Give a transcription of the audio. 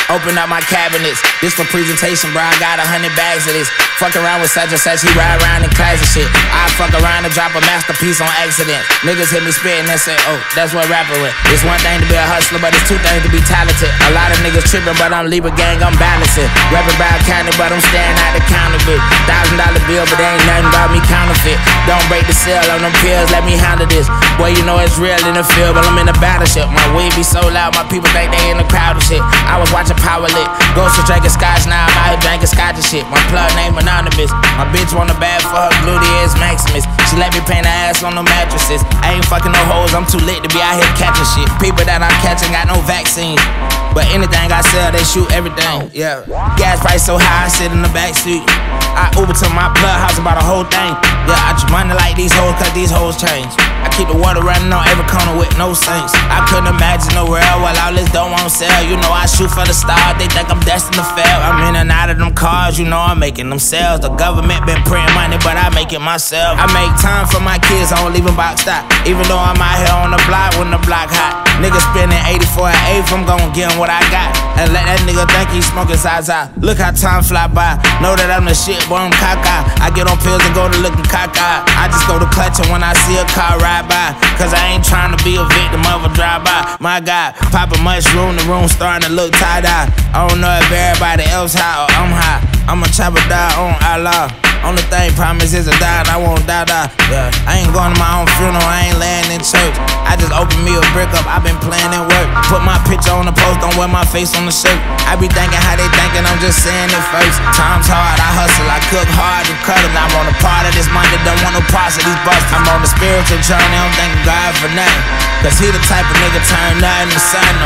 Open up my cabinets. This for presentation, bro. I got 100 bags of this. Fuck around with such and such, he ride around in class and shit. I fuck around and drop a masterpiece on accident. Niggas hit me spitting and say, oh, that's what rapper with. It's one thing to be a hustler, but it's two things to be talented. A lot of niggas tripping, but I'm Libra gang, I'm balancing. Rapping Broward County, but I'm staying out the counterfeit. $1,000 bill, but they ain't nothing about me counterfeit. Don't break the seal on them pills, let me handle this. Boy, you know it's real in the field, but I'm in the battleship. My weed be so loud, my people think they in the crowd and shit. I was watching Power Lit, Ghost was drinking scotch, now I'm out here drinking scotch and shit. My plug name anonymous. My bitch want a bad for her gluteus maximus. She let me paint her ass on the mattresses. I ain't fucking no hoes, I'm too lit to be out here catching shit. People that I'm catching got no vaccine, but anything I sell, they shoot everything. Yeah, gas price so high, I sit in the backseat. I Uber to my plug house about a whole thing. Yeah, I just money like these hoes, cause these hoes change. I keep the water running on every corner with no sinks. I couldn't imagine the world while all this dough won't sell. You know I shoot for the stars, they think I'm destined to fail. I'm in and out of them cars, you know I'm making them sales. The government been printing money, but I make it myself. I make time for my kids, I don't leave them boxed out. Even though I'm out here on the block when the block hot. Niggas spending 84 an eighth, I'm gon' give him what I got. And let that nigga think he smoking Zaza. Look how time fly by, know that I'm the shit, boy, I'm caca. I get on pills and go to looking caca. I just go to clutching when I see a car ride by, cause I ain't trying to be a victim of a drive-by. My God, pop a mushroom, the room starting to look tie-dye. I don't know if everybody else high or I'm high. I'ma chop a die on Allah. Only thing promise is a die, and I won't die. Yeah, I ain't going to my own funeral, I ain't laying in church. I just opened me a brick up, I been playing in work. Put my picture on the post, don't wear my face on the shirt. I be thinking how they thinking, I'm just saying it first. Time's hard, I hustle, I cook hard and cut it. I'm on a part of this money, don't want no parts of these busts. I'm on the spiritual journey, I'm thanking God for nothing, cause he the type of nigga turn nothing to something.